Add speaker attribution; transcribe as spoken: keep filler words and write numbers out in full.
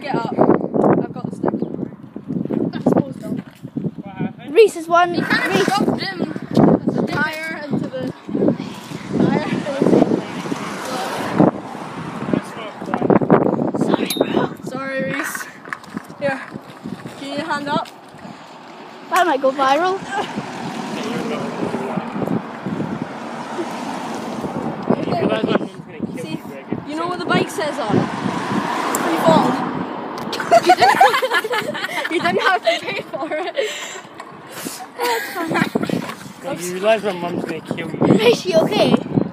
Speaker 1: get up. I've got the stick. I suppose don't.
Speaker 2: What happened?
Speaker 3: Reese has won.
Speaker 1: He kind of
Speaker 3: Reese.
Speaker 1: dropped him the tire into the tire.
Speaker 3: Sorry, bro.
Speaker 1: Sorry, Reese. Here, can you hand up?
Speaker 3: That might go viral.
Speaker 1: See, you know what the bike says on it? You fall. You didn't have to pay for it.
Speaker 2: You realise my mum's going to kill you.
Speaker 3: Is she okay?